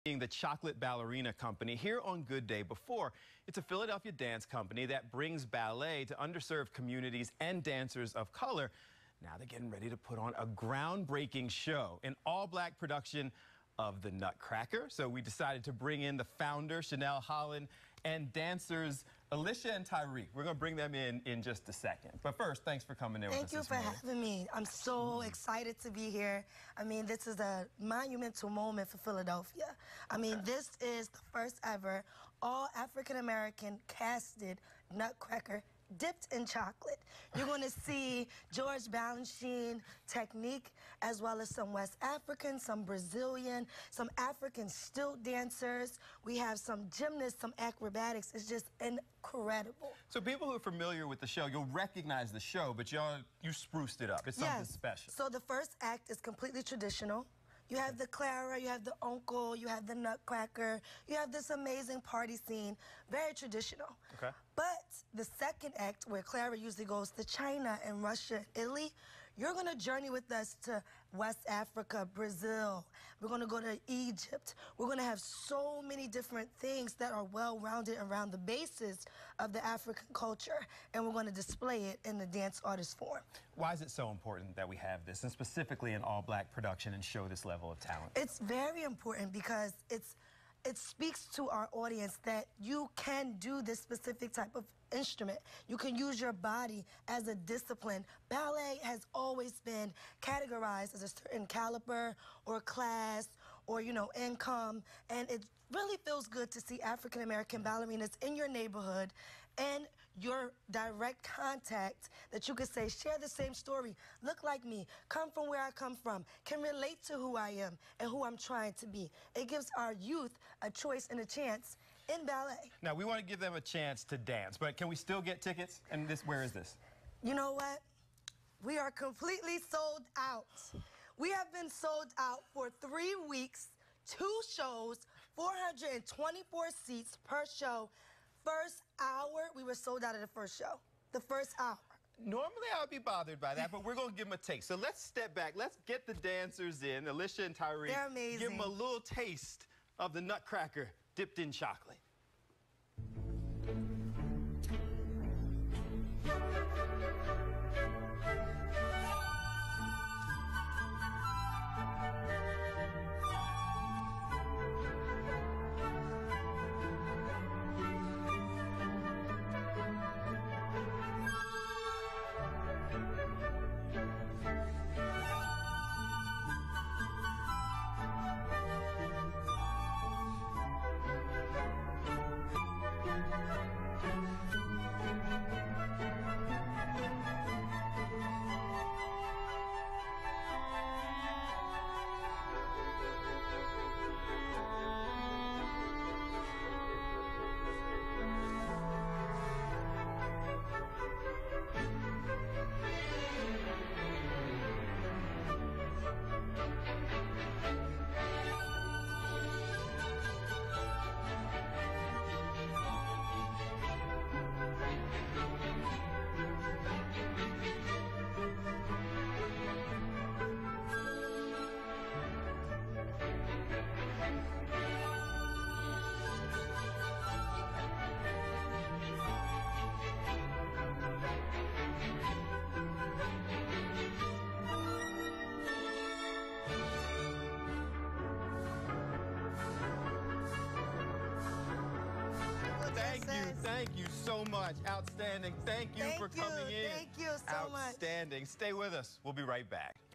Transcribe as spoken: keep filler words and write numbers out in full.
Being the Chocolate Ballerina Company here on Good Day Before. It's a Philadelphia dance company that brings ballet to underserved communities and dancers of color. Now they're getting ready to put on a groundbreaking show, an all-black production of the Nutcracker. So we decided to bring in the founder, Chanel Holland, and dancers Alicia and Tyreek. We're going to bring them in in just a second. But first, thanks for coming in with us Thank you this for morning. having me. I'm so excited to be here. I mean, this is a monumental moment for Philadelphia. I mean, Okay. this is the first ever all African-American casted Nutcracker dipped in chocolate. You're going to see George Balanchine technique, as well as some West African, some Brazilian, some African stilt dancers. We have some gymnasts, some acrobatics. It's just incredible. So people who are familiar with the show, you'll recognize the show, but y'all, you spruced it up. It's something Yes. special. So the first act is completely traditional. You have the Clara, you have the uncle, you have the Nutcracker, you have this amazing party scene, very traditional. Okay. But the second act, where Clara usually goes to China and Russia, Italy, you're gonna journey with us to West Africa, Brazil. We're gonna go to Egypt. We're gonna have so many different things that are well-rounded around the basis of the African culture, and we're gonna display it in the dance artist form. Why is it so important that we have this, and specifically an all-black production, and show this level of talent? It's very important because it's it speaks to our audience that you can do this specific type of instrument. You can use your body as a discipline. Ballet has always been categorized as a certain caliber or class or, you know, income, and it really feels good to see African-American ballerinas in your neighborhood and your direct contact that you could say, share the same story, look like me, come from where I come from, can relate to who I am and who I'm trying to be. It gives our youth a choice and a chance in ballet. Now, we want to give them a chance to dance, but can we still get tickets? And this, where is this? You know what? We are completely sold out. We have been sold out for three weeks, two shows, four hundred twenty-four seats per show. First hour, we were sold out of the first show. The first hour. Normally, I would be bothered by that, but we're going to give them a taste. So let's step back. Let's get the dancers in, Alicia and Tyreek. They're amazing. Give them a little taste of the Nutcracker dipped in chocolate. Thank you so much. Outstanding. Thank you Thank for you. coming in. Thank you so much. Outstanding. Stay with us. We'll be right back.